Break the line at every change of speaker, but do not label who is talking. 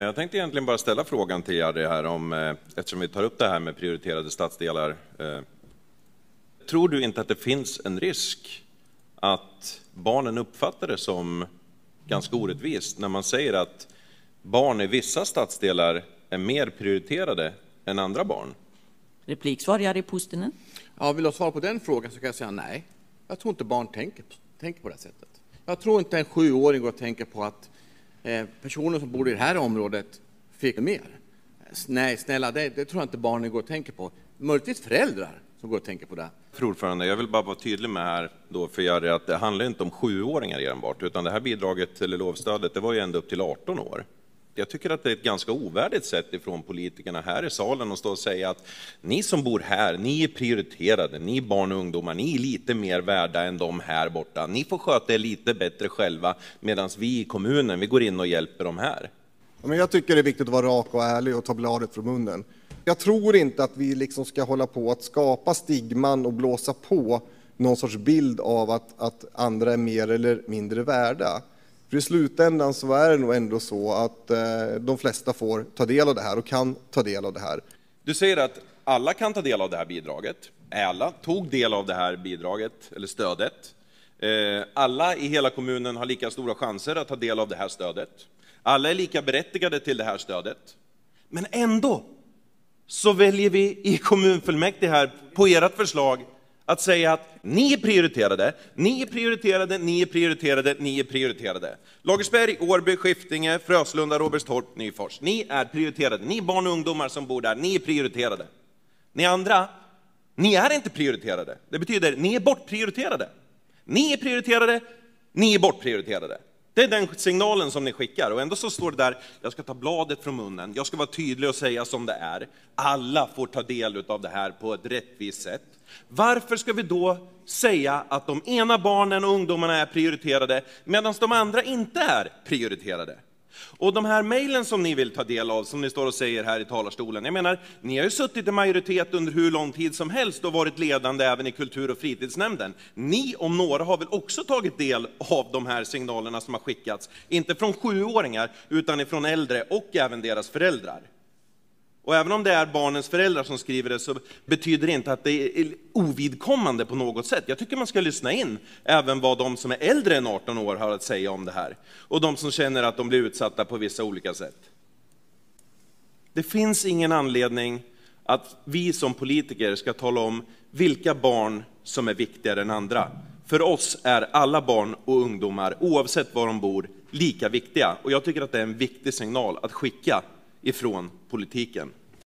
Jag tänkte egentligen bara ställa frågan till Jari här om, eftersom vi tar upp det här med prioriterade stadsdelar. Tror du inte att det finns en risk att barnen uppfattar det som ganska orättvist när man säger att barn i vissa stadsdelar är mer prioriterade än andra barn?
Repliksvar, Jari Puustinen.
Ja, vill jag svara på den frågan så kan jag säga nej. Jag tror inte barn tänker på det sättet. Jag tror inte en 7-åring går och tänker på att personer som bor i det här området fick mer. Nej, snälla, det tror jag inte barnen går och tänker på. Möjligtvis föräldrar som går och tänker på det.
Fru ordförande, jag vill bara vara tydlig med här då för Jari att det handlar inte om 7-åringar enbart, utan det här bidraget eller lovstödet, det var ju ändå upp till 18 år. Jag tycker att det är ett ganska ovärdigt sätt ifrån politikerna här i salen att stå och säga att ni som bor här, ni är prioriterade, ni barn och ungdomar, ni är lite mer värda än de här borta. Ni får sköta er lite bättre själva medan vi i kommunen, vi går in och hjälper dem här.
Men jag tycker det är viktigt att vara rak och ärlig och ta bladet från munnen. Jag tror inte att vi liksom ska hålla på att skapa stigman och blåsa på någon sorts bild av att andra är mer eller mindre värda. För i slutändan så är det nog ändå så att de flesta får ta del av det här och kan ta del av det här.
Du säger att alla kan ta del av det här bidraget. Alla tog del av det här bidraget eller stödet. Alla i hela kommunen har lika stora chanser att ta del av det här stödet. Alla är lika berättigade till det här stödet. Men ändå så väljer vi i kommunfullmäktige här på ert förslag att säga att ni är prioriterade, ni är prioriterade, ni är prioriterade, ni är prioriterade. Lagersberg, Årby, Skiftinge, Fröslunda, Robertstorp, Nyfors. Ni är prioriterade. Ni barn och ungdomar som bor där, ni är prioriterade. Ni andra, ni är inte prioriterade. Det betyder ni är bortprioriterade. Ni är prioriterade, ni är bortprioriterade. Det är den signalen som ni skickar och ändå så står det där, jag ska ta bladet från munnen, jag ska vara tydlig och säga som det är. Alla får ta del av det här på ett rättvist sätt. Varför ska vi då säga att de ena barnen och ungdomarna är prioriterade medan de andra inte är prioriterade? Och de här mejlen som ni vill ta del av, som ni står och säger här i talarstolen, jag menar, ni har ju suttit i majoritet under hur lång tid som helst och varit ledande även i kultur- och fritidsnämnden. Ni om några har väl också tagit del av de här signalerna som har skickats, inte från 7-åringar utan ifrån äldre och även deras föräldrar. Och även om det är barnens föräldrar som skriver det så betyder det inte att det är ovidkommande på något sätt. Jag tycker man ska lyssna in även vad de som är äldre än 18 år har att säga om det här. Och de som känner att de blir utsatta på vissa olika sätt. Det finns ingen anledning att vi som politiker ska tala om vilka barn som är viktigare än andra. För oss är alla barn och ungdomar, oavsett var de bor, lika viktiga. Och jag tycker att det är en viktig signal att skicka ifrån politiken.